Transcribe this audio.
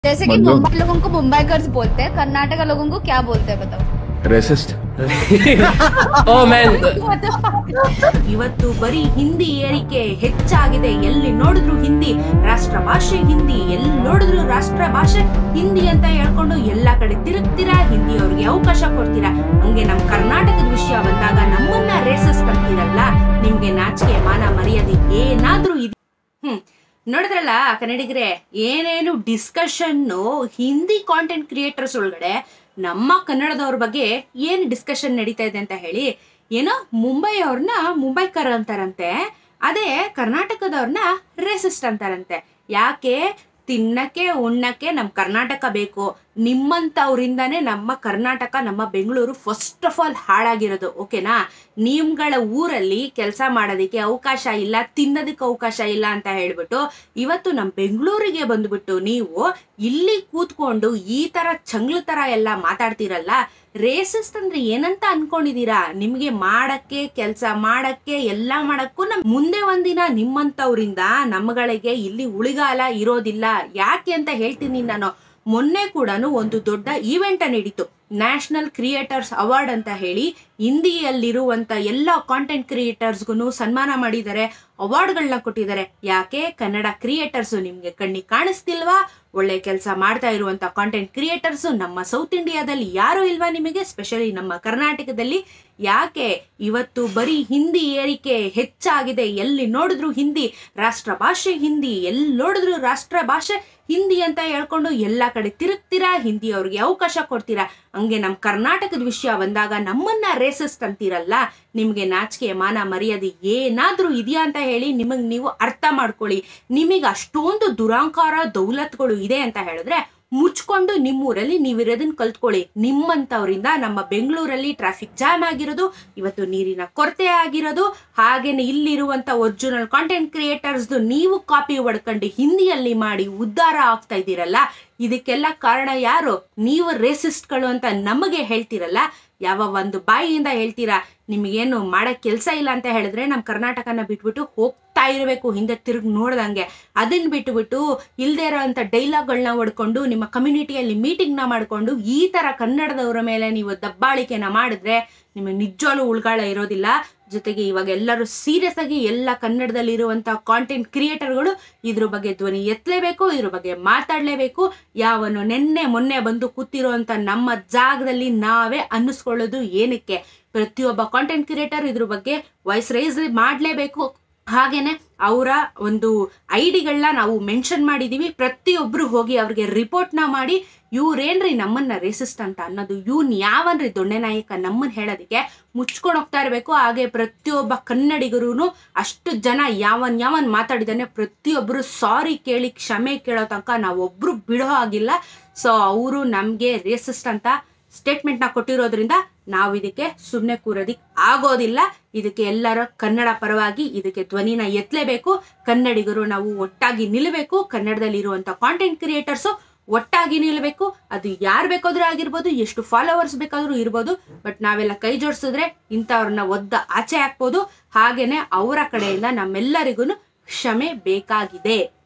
जैसे कि मुंबई लोगों को मुंबईकर्स बोलते हैं, कर्नाटका लोगों को क्या बोलते हैं बताओ? रेसिस्ट। ಓ ಮ್ಯಾನ್, ಇವತ್ತು ಬರೀ ಹಿಂದಿ ಏರಿಕೆ ಹೆಚ್ಚಾಗಿದೆ. ಎಲ್ಲಿ ನೋಡಿದ್ರು ಹಿಂದಿ, ರಾಷ್ಟ್ರ ಭಾಷೆ ಹಿಂದಿ, ಎಲ್ಲಿ ನೋಡಿದ್ರು ರಾಷ್ಟ್ರ ಭಾಷೆ ಹಿಂದಿ ಅಂತ ಹೇಳ್ಕೊಂಡು ಎಲ್ಲಾ ಕಡೆ ತಿರುಗ್ತೀರಾ, ಹಿಂದಿ ಅವ್ರಿಗೆ ಅವಕಾಶ ಕೊಡ್ತೀರಾ. ಹಂಗೆ ನಮ್ ಕರ್ನಾಟಕದ ವಿಷಯ ಬಂದಾಗ ನಮ್ಮನ್ನ ರೇಸಸ್ ಅಂತೀರಲ್ಲ, ನಿಮ್ಗೆ ನಾಚಿಕೆ ಮಾನ ಮರ್ಯಾದೆ ಏನಾದ್ರೂ ಇದೆ? ನೋಡಿದ್ರಲ್ಲ ಕನ್ನಡಿಗರೇ, ಏನೇನು ಡಿಸ್ಕಷನ್ನು ಹಿಂದಿ ಕಾಂಟೆಂಟ್ ಕ್ರಿಯೇಟರ್ಸ್ ಒಳಗಡೆ ನಮ್ಮ ಕನ್ನಡದವ್ರ ಬಗ್ಗೆ ಏನು ಡಿಸ್ಕಷನ್ ನಡೀತಾ ಇದೆ ಅಂತ ಹೇಳಿ. ಏನೋ ಮುಂಬೈ ಅವ್ರನ್ನ ಮುಂಬೈಕರ್ ಅಂತಾರಂತೆ, ಅದೇ ಕರ್ನಾಟಕದವ್ರನ್ನ ರೇಸಿಸ್ಟ್ ಅಂತಾರಂತೆ. ಯಾಕೆ? ತಿನ್ನಕ್ಕೆ ಉಣ್ಣಕ್ಕೆ ನಮ್ಮ ಕರ್ನಾಟಕ ಬೇಕು. ನಿಮ್ಮಂಥವ್ರಿಂದಾನೇ ನಮ್ಮ ಕರ್ನಾಟಕ, ನಮ್ಮ ಬೆಂಗಳೂರು ಫಸ್ಟ್ ಆಫ್ ಆಲ್ ಹಾಳಾಗಿರೋದು. ಓಕೆನಾ? ನಿಮ್ಗಳ ಊರಲ್ಲಿ ಕೆಲಸ ಮಾಡೋದಕ್ಕೆ ಅವಕಾಶ ಇಲ್ಲ, ತಿನ್ನೋದಕ್ಕೆ ಅವಕಾಶ ಇಲ್ಲ ಅಂತ ಹೇಳ್ಬಿಟ್ಟು ಇವತ್ತು ನಮ್ಮ ಬೆಂಗಳೂರಿಗೆ ಬಂದ್ಬಿಟ್ಟು ನೀವು ಇಲ್ಲಿ ಕೂತ್ಕೊಂಡು ಈ ತರ ಚಂಗ್ಲ ತರ ಎಲ್ಲ ಮಾತಾಡ್ತಿರಲ್ಲ. ರೇಸಿಸ್ಟ್ ಅಂದ್ರೆ ಏನಂತ ಅನ್ಕೊಂಡಿದೀರಾ? ನಿಮ್ಗೆ ಮಾಡಕ್ಕೆ, ಕೆಲಸ ಮಾಡಕ್ಕೆ, ಎಲ್ಲ ಮಾಡಕ್ಕೂ ಮುಂದೆ ಒಂದಿನ ನಿಮ್ಮಂತವ್ರಿಂದ ನಮ್ಮಗಳಿಗೆ ಇಲ್ಲಿ ಉಳಿಗಾಲ ಇರೋದಿಲ್ಲ. ಯಾಕೆ ಅಂತ ಹೇಳ್ತೀನಿ ನಾನು. ಮೊನ್ನೆ ಕೂಡ ಒಂದು ದೊಡ್ಡ ಈವೆಂಟ್ ನಡೀತು, ನ್ಯಾಷನಲ್ ಕ್ರಿಯೇಟರ್ಸ್ ಅವಾರ್ಡ್ ಅಂತ ಹೇಳಿ. ಹಿಂದಿಯಲ್ಲಿರುವಂತ ಎಲ್ಲ ಕಾಂಟೆಂಟ್ ಕ್ರಿಯೇಟರ್ಸ್ಗೂ ಸನ್ಮಾನ ಮಾಡಿದ್ದಾರೆ, ಅವಾರ್ಡ್ಗಳನ್ನ ಕೊಟ್ಟಿದ್ದಾರೆ. ಯಾಕೆ? ಕನ್ನಡ ಕ್ರಿಯೇಟರ್ಸು ನಿಮ್ಗೆ ಕಣ್ಣಿಗೆ ಕಾಣಿಸ್ತಿಲ್ವಾ? ಒಳ್ಳೆ ಕೆಲಸ ಮಾಡ್ತಾ ಇರುವಂತ ಕಾಂಟೆಂಟ್ ಕ್ರಿಯೇಟರ್ಸು ನಮ್ಮ ಸೌತ್ ಇಂಡಿಯಾದಲ್ಲಿ ಯಾರು ಇಲ್ವಾ ನಿಮಗೆ? ಸ್ಪೆಷಲಿ ನಮ್ಮ ಕರ್ನಾಟಕದಲ್ಲಿ. ಯಾಕೆ? ಇವತ್ತು ಬರೀ ಹಿಂದಿ ಏರಿಕೆ ಹೆಚ್ಚಾಗಿದೆ. ಎಲ್ಲಿ ನೋಡಿದ್ರು ಹಿಂದಿ, ರಾಷ್ಟ್ರ ಭಾಷೆ ಹಿಂದಿ, ಎಲ್ಲಿ ನೋಡಿದ್ರು ರಾಷ್ಟ್ರ ಭಾಷೆ ಹಿಂದಿ ಅಂತ ಹೇಳ್ಕೊಂಡು ಎಲ್ಲಾ ಕಡೆ ತಿರುಗ್ತೀರಾ, ಹಿಂದಿ ಅವ್ರಿಗೆ ಅವಕಾಶ ಕೊಡ್ತೀರಾ. ಹಂಗೆ ನಮ್ ಕರ್ನಾಟಕದ ವಿಷಯ ಬಂದಾಗ ನಮ್ಮನ್ನ ರೇಸಿಸ್ಟ್ ಅಂತೀರಲ್ಲ, ನಿಮ್ಗೆ ನಾಚಿಕೆ ಮಾನ ಮರ್ಯಾದೆ ಏನಾದ್ರೂ ಇದೆಯಾ ಅಂತ ಹೇಳಿ ನಿಮಗ್ ನೀವು ಅರ್ಥ ಮಾಡ್ಕೊಳ್ಳಿ. ನಿಮಗೆ ಅಷ್ಟೊಂದು ದುರಾಂಕಾರ ದೌಲತ್ಗಳು ಇದೆ ಅಂತ ಹೇಳಿದ್ರೆ ಮುಚ್ಕೊಂಡು ನಿಮ್ಮೂರಲ್ಲಿ ನೀವಿರೋದನ್ನ ಕಲ್ತ್ಕೊಳ್ಳಿ. ನಿಮ್ಮಂತವ್ರಿಂದ ನಮ್ಮ ಬೆಂಗಳೂರಲ್ಲಿ ಟ್ರಾಫಿಕ್ ಜಾಮ್ ಆಗಿರೋದು, ಇವತ್ತು ನೀರಿನ ಕೊರತೆ ಆಗಿರೋದು, ಹಾಗೇನೆ ಇಲ್ಲಿರುವಂತ ಒರಿಜಿನಲ್ ಕಾಂಟೆಂಟ್ ಕ್ರಿಯೇಟರ್ಸ್ದು ನೀವು ಕಾಪಿ ಹೊಡ್ಕೊಂಡು ಹಿಂದಿಯಲ್ಲಿ ಮಾಡಿ ಉದ್ಧಾರ ಆಗ್ತಾ ಇದ್ದೀರಲ್ಲ. ಇದಕ್ಕೆಲ್ಲ ಕಾರಣ ಯಾರು? ನೀವು ರೇಸಿಸ್ಟ್ಗಳು ಅಂತ ನಮಗೆ ಹೇಳ್ತಿರಲ್ಲ. ಯಾವ ಒಂದು ಬಾಯಿಯಿಂದ ಹೇಳ್ತೀರಾ? ನಿಮಗೇನು ಮಾಡಕ್ ಕೆಲಸ ಇಲ್ಲ ಅಂತ ಹೇಳಿದ್ರೆ ನಮ್ಮ ಕರ್ನಾಟಕನ ಬಿಟ್ಬಿಟ್ಟು ಹೋಗ್ತಾ ಇರಬೇಕು, ಹಿಂದೆ ತಿರುಗಿ ನೋಡ್ದಂಗೆ. ಅದನ್ನ ಬಿಟ್ಬಿಟ್ಟು ಇಲ್ದೇ ಇರೋಂಥ ಡೈಲಾಗ್ಗಳನ್ನ ಹೊಡ್ಕೊಂಡು ನಿಮ್ಮ ಕಮ್ಯುನಿಟಿಯಲ್ಲಿ ಮೀಟಿಂಗ್ನ ಮಾಡ್ಕೊಂಡು ಈ ತರ ಕನ್ನಡದವರ ಮೇಲೆ ನೀವು ದಬ್ಬಾಳಿಕೆನ ಮಾಡಿದ್ರೆ ನಿಮಗೆ ನಿಜವಾಗ್ಲೂ ಉಳ್ಗಾಳ ಇರೋದಿಲ್ಲ. ಜೊತೆಗೆ ಇವಾಗ ಎಲ್ಲರೂ ಸೀರಿಯಸ್ ಆಗಿ ಎಲ್ಲ ಕನ್ನಡದಲ್ಲಿ ಇರುವಂತ ಕಾಂಟೆಂಟ್ ಕ್ರಿಯೇಟರ್ಗಳು ಇದ್ರ ಬಗ್ಗೆ ಧ್ವನಿ ಎತ್ತಲೇಬೇಕು, ಇದ್ರ ಬಗ್ಗೆ ಮಾತಾಡ್ಲೇಬೇಕು. ಯಾವನು ನೆನ್ನೆ ಮೊನ್ನೆ ಬಂದು ಕೂತಿರೋಂತ ನಮ್ಮ ಜಾಗದಲ್ಲಿ ನಾವೇ ಅನ್ನಿಸ್ಕೊಳ್ಳೋದು ಏನಕ್ಕೆ? ಪ್ರತಿಯೊಬ್ಬ ಕಾಂಟೆಂಟ್ ಕ್ರಿಯೇಟರ್ ಇದ್ರ ಬಗ್ಗೆ ವಾಯ್ಸ್ ರೈಸ್ ಮಾಡ್ಲೇಬೇಕು. ಹಾಗೇನೆ ಅವರ ಒಂದು ಐಡಿಗಳನ್ನ ನಾವು ಮೆನ್ಷನ್ ಮಾಡಿದೀವಿ. ಪ್ರತಿಯೊಬ್ರು ಹೋಗಿ ಅವ್ರಿಗೆ ರಿಪೋರ್ಟ್ನ ಮಾಡಿ, ಇವ್ರೇನ್ರಿ ನಮ್ಮನ್ನ ರೇಸಿಸ್ಟ್ ಅಂತ ಅನ್ನೋದು, ಇವ್ನ್ ಯಾವನ್ರಿ ದೊಣ್ಣೆ ನಾಯಕ ನಮ್ಮನ್ನ ಹೇಳೋದಕ್ಕೆ ಮುಚ್ಕೊಂಡು ಹೋಗ್ತಾ ಇರಬೇಕು. ಹಾಗೆ ಪ್ರತಿಯೊಬ್ಬ ಕನ್ನಡಿಗರು ಅಷ್ಟು ಜನ ಯಾವನ್ ಮಾತಾಡಿದಾನೆ ಪ್ರತಿಯೊಬ್ರು ಸಾರಿ ಕೇಳಿ ಕ್ಷಮೆ ಕೇಳೋ ತನಕ ನಾವೊಬ್ರು ಬಿಡೋ ಆಗಿಲ್ಲ. ಸೊ ಅವರು ನಮ್ಗೆ ರೇಸಿಸ್ಟ್ ಅಂತ ಸ್ಟೇಟ್ಮೆಂಟ್ನ ಕೊಟ್ಟಿರೋದ್ರಿಂದ ನಾವು ಇದಕ್ಕೆ ಸುಮ್ಮನೆ ಕೂರೋದಿಕ್ ಆಗೋದಿಲ್ಲ. ಇದಕ್ಕೆ ಎಲ್ಲರ ಕನ್ನಡ ಪರವಾಗಿ ಇದಕ್ಕೆ ಧ್ವನಿನ ಎತ್ತಲೇಬೇಕು. ಕನ್ನಡಿಗರು ನಾವು ಒಟ್ಟಾಗಿ ನಿಲ್ಲಬೇಕು. ಕನ್ನಡದಲ್ಲಿ ಇರುವಂತ ಕಾಂಟೆಂಟ್ ಕ್ರಿಯೇಟರ್ಸು ಒಟ್ಟಾಗಿ ನಿಲ್ಲಬೇಕು. ಅದು ಯಾರು ಬೇಕಾದ್ರೂ ಆಗಿರ್ಬೋದು, ಎಷ್ಟು ಫಾಲೋವರ್ಸ್ ಬೇಕಾದ್ರೂ ಇರ್ಬೋದು. ಬಟ್ ನಾವೆಲ್ಲ ಕೈ ಜೋಡಿಸಿದ್ರೆ ಇಂಥವ್ರನ್ನ ಒದ್ದ ಆಚೆ ಹಾಕ್ಬೋದು. ಹಾಗೇನೆ ಅವರ ಕಡೆಯಿಂದ ನಮ್ಮೆಲ್ಲರಿಗೂ ಕ್ಷಮೆ ಬೇಕಾಗಿದೆ.